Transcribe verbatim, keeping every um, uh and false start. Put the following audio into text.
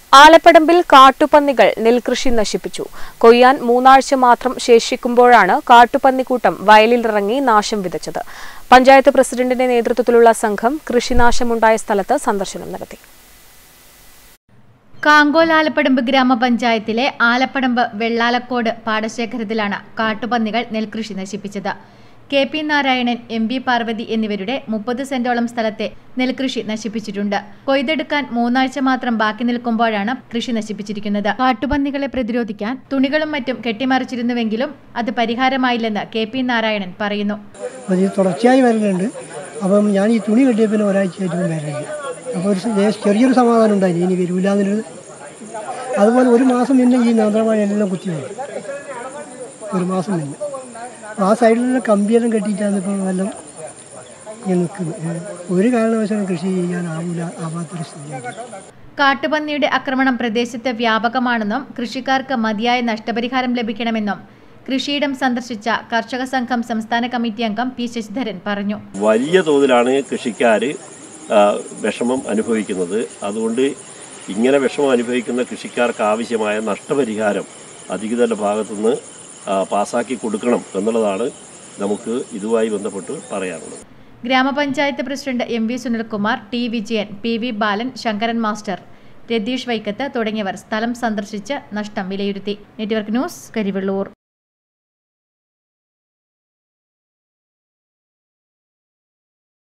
ആലപ്പടമ്പിൽ കാട്ടുപന്നികൾ നെൽകൃഷി നശിപ്പിച്ചു. കൊയ്യാൻ മൂന്നാഴ്ച മാത്രം ശേഷിക്കുമ്പോഴാണ് കാട്ടുപന്നിക്കൂട്ടം വയലിലിറങ്ങി നാശം വിതച്ചത്. പഞ്ചായത്ത് പ്രസിഡന്റിന്റെ നേതൃത്വത്തിലുള്ള സംഘം കൃഷിനാശമുണ്ടായ സ്ഥലത്ത് സന്ദർശനം നടത്തി. കാങ്കോൽ ആലപ്പടമ്പ് ഗ്രാമപഞ്ചായത്തിലെ ആലപ്പടമ്പ് വെള്ളാലക്കോട് പാടശേഖരത്തിലാണ് കാട്ടുപന്നികൾ നെൽകൃഷി നശിപ്പിച്ചത്. K P Narayanan, M B Parvathi എന്നിവരുടെ മുപ്പത് സെന്റോളം സ്ഥലത്തെ നെൽകൃഷി നശിപ്പിച്ചിട്ടുണ്ട്. കൊയ്തെടുക്കാൻ മൂന്നാഴ്ച മാത്രം ബാക്കി നിൽക്കുമ്പോഴാണ് കൃഷി നശിപ്പിച്ചിരിക്കുന്നത്. കാട്ടുപന്നികളെ പ്രതിരോധിക്കാൻ തുണികളും മറ്റും കെട്ടിമറിച്ചിരുന്നുവെങ്കിലും അത് പരിഹാരമായില്ലെന്ന് കെ പി നാരായണൻ പറയുന്നു. തുടർച്ചയായി വരുന്നുണ്ട്. അപ്പം ഞാൻ ഈ തുണി കെട്ടിയ പിന്നെ ഒരാഴ്ചയായിട്ട് വരുന്നില്ല. അപ്പോൾ ഒരു ചെറിയൊരു സമാധാനം ഉണ്ടായില്ല, ഇനി വരില്ല എന്നുള്ളത്. അതുപോലെ ഒരു മാസം പിന്നെ ഈ നേന്ത്രവാഴ എല്ലാം കുത്തി വരും. ഒരു മാസം പിന്നെ ആ സൈഡിലുള്ള കമ്പിയെല്ലാം കെട്ടിയിട്ടാണ് ഇപ്പോൾ എല്ലാം ഇങ്ങനെ നിൽക്കുന്നത്. ഒരു കാരണവശാലും കൃഷി ചെയ്യാനാവില്ല, ആവാത്തൊരു സ്ഥിതിയാണ്. കാട്ടുപന്നിയുടെ ആക്രമണം പ്രദേശത്ത് വ്യാപകമാണെന്നും കൃഷിക്കാർക്ക് മതിയായ നഷ്ടപരിഹാരം ലഭിക്കണമെന്നും കൃഷിയിടം സന്ദർശിച്ച കർഷക സംഘം സംസ്ഥാന കമ്മിറ്റി അംഗം പി ശശിധരൻ പറഞ്ഞു. വലിയ തോതിലാണ് കൃഷിക്കാർ വിഷമം അനുഭവിക്കുന്നത്. അതുകൊണ്ട് ഇങ്ങനെ വിഷമം അനുഭവിക്കുന്ന കൃഷിക്കാർക്ക് ആവശ്യമായ നഷ്ടപരിഹാരം അധികൃതരുടെ ഭാഗത്തുനിന്ന് പാസാക്കി കൊടുക്കണം എന്നുള്ളതാണ് നമുക്ക് ഇതുമായി ബന്ധപ്പെട്ട് പറയാനുള്ളത്. ഗ്രാമപഞ്ചായത്ത് president M V Sunilkumar, T Vijayan, P V Balan, Sankaran master, Ratheesh Vaikkath തുടങ്ങിയവർ സ്ഥലം സന്ദർശിച്ച് നഷ്ടം വിലയിരുത്തി. Network news, Karivellur.